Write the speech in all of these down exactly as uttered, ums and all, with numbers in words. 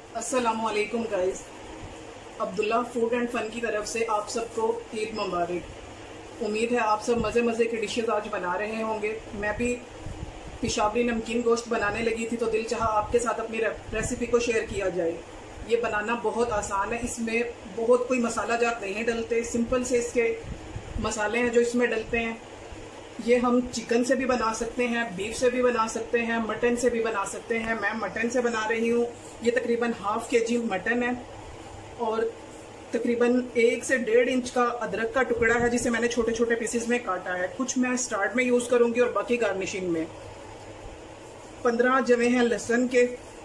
अस्सलामुअलैकुम guys, Abdullah food and fun की तरफ से आप सबको ईद मुबारक। उम्मीद है आप सब मज़े मज़े के डिशेस आज बना रहे होंगे। मैं भी पिशावरी नमकीन गोश्त बनाने लगी थी तो दिल चाहा आपके साथ अपनी रेसिपी को शेयर किया जाए। ये बनाना बहुत आसान है, इसमें बहुत कोई मसाला जात नहीं डलते, सिंपल से इसके मसाले हैं जो इसमें डलते हैं। ये हम चिकन से भी बना सकते हैं, बीफ से भी बना सकते हैं, मटन से भी बना सकते हैं। मैं मटन से बना रही हूँ। ये तकरीबन हाफ के जी मटन है और तकरीबन एक से डेढ़ इंच का अदरक का टुकड़ा है जिसे मैंने छोटे छोटे पीसेस में काटा है। कुछ मैं स्टार्ट में यूज़ करूँगी और बाकी गार्निशिंग में। पंद्रह जवे हैं लहसुन के।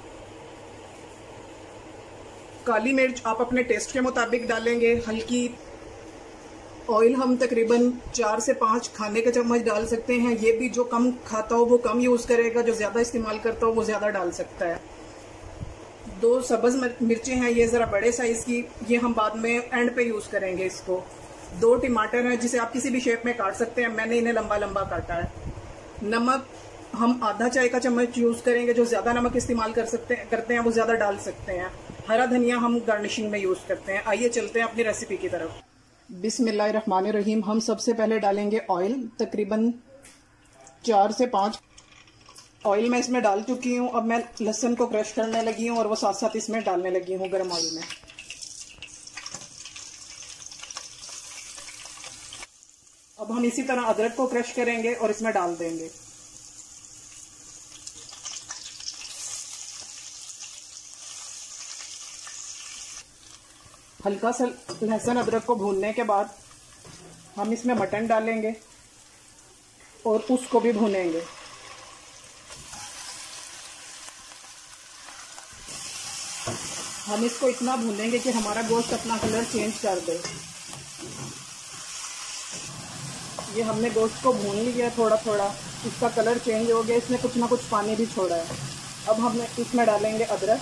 काली मिर्च आप अपने टेस्ट के मुताबिक डालेंगे। हल्की ऑयल हम तकरीबन चार से पाँच खाने के चम्मच डाल सकते हैं। ये भी जो कम खाता हो वो कम यूज़ करेगा, जो ज़्यादा इस्तेमाल करता हो वो ज़्यादा डाल सकता है। दो सब्ज़ मिर्चें हैं, ये ज़रा बड़े साइज़ की, ये हम बाद में एंड पे यूज़ करेंगे इसको। दो टमाटर हैं जिसे आप किसी भी शेप में काट सकते हैं, मैंने इन्हें लंबा लंबा काटा है। नमक हम आधा चाय का चम्मच यूज़ करेंगे, जो ज़्यादा नमक इस्तेमाल कर सकते हैं करते हैं वो ज़्यादा डाल सकते हैं। हरा धनिया हम गार्निशिंग में यूज़ करते हैं। आइए चलते हैं अपनी रेसिपी की तरफ। बिस्मिल्लाहिर्रहमानिर्रहीम। हम सबसे पहले डालेंगे ऑयल, तकरीबन चार से पाँच। ऑयल मैं इसमें डाल चुकी हूँ। अब मैं लहसुन को क्रश करने लगी हूँ और वो साथ साथ इसमें डालने लगी हूँ गर्म ऑयल में। अब हम इसी तरह अदरक को क्रश करेंगे और इसमें डाल देंगे। हल्का सा लहसुन अदरक को भूनने के बाद हम इसमें मटन डालेंगे और उसको भी भूनेंगे। हम इसको इतना भूनेंगे कि हमारा गोश्त अपना कलर चेंज कर दे। ये हमने गोश्त को भून लिया थोड़ा थोड़ा, इसका कलर चेंज हो गया, इसने कुछ ना कुछ पानी भी छोड़ा है। अब हम इसमें डालेंगे अदरक।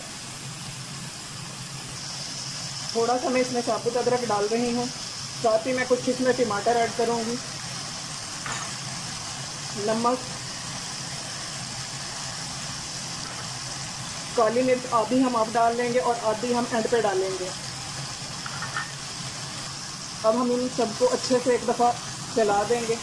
थोड़ा सा मैं इसमें साबुत अदरक डाल रही हूँ, साथ ही मैं कुछ इसमें टमाटर ऐड करूँगी। नमक, काली मिर्च आधी हम अब डाल लेंगे और आधी हम एंड पे डालेंगे। अब हम इन सबको अच्छे से एक दफ़ा चला देंगे।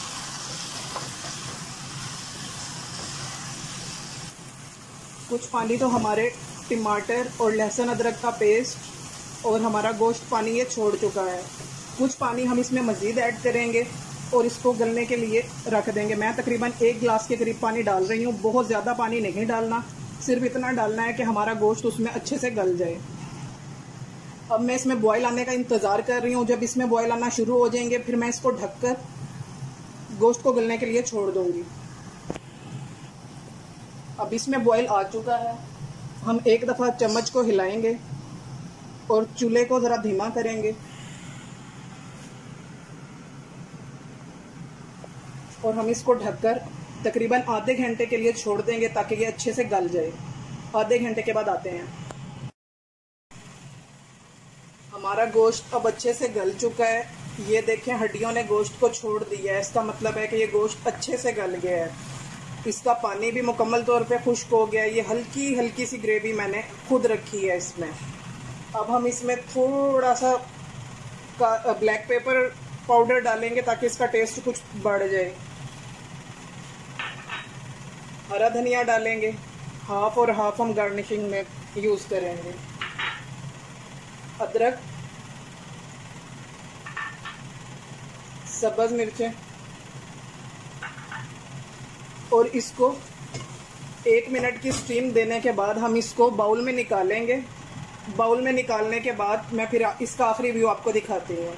कुछ पानी तो हमारे टमाटर और लहसुन अदरक का पेस्ट और हमारा गोश्त पानी ये छोड़ चुका है। कुछ पानी हम इसमें मज़ीद ऐड करेंगे और इसको गलने के लिए रख देंगे। मैं तकरीबन एक गिलास के करीब पानी डाल रही हूँ। बहुत ज़्यादा पानी नहीं डालना, सिर्फ इतना डालना है कि हमारा गोश्त उसमें अच्छे से गल जाए। अब मैं इसमें बॉयल आने का इंतज़ार कर रही हूँ। जब इसमें बॉयल आना शुरू हो जाएंगे फिर मैं इसको ढककर गोश्त को गलने के लिए छोड़ दूँगी। अब इसमें बॉयल आ चुका है। हम एक दफ़ा चम्मच को हिलाएंगे और चूल्हे को ज़रा धीमा करेंगे और हम इसको ढककर तकरीबन आधे घंटे के लिए छोड़ देंगे ताकि ये अच्छे से गल जाए। आधे घंटे के बाद आते हैं। हमारा गोश्त अब अच्छे से गल चुका है। ये देखें, हड्डियों ने गोश्त को छोड़ दिया है। इसका मतलब है कि ये गोश्त अच्छे से गल गया है। इसका पानी भी मुकम्मल तौर पे खुश्क हो गया है। ये हल्की हल्की सी ग्रेवी मैंने खुद रखी है इसमें। अब हम इसमें थोड़ा सा का ब्लैक पेपर पाउडर डालेंगे ताकि इसका टेस्ट कुछ बढ़ जाए। हरा धनिया डालेंगे, हाफ और हाफ हम गार्निशिंग में यूज़ करेंगे। अदरक, सब्ज़ मिर्चें और इसको एक मिनट की स्टीम देने के बाद हम इसको बाउल में निकालेंगे। बाउल में निकालने के बाद मैं फिर इसका आखिरी व्यू आपको दिखाती हूँ।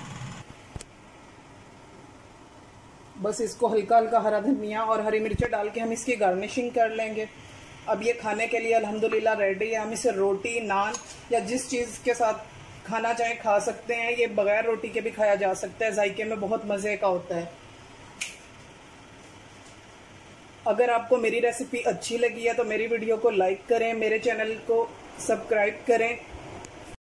बस इसको हल्का हल्का हरा धनिया और हरी मिर्चें डाल के हम इसकी गार्निशिंग कर लेंगे। अब ये खाने के लिए अल्हम्दुलिल्लाह रेडी है। हम इसे रोटी, नान या जिस चीज़ के साथ खाना चाहे खा सकते हैं। ये बगैर रोटी के भी खाया जा सकता है, जायके में बहुत मज़े का होता है। अगर आपको मेरी रेसिपी अच्छी लगी है तो मेरी वीडियो को लाइक करें, मेरे चैनल को सब्सक्राइब करें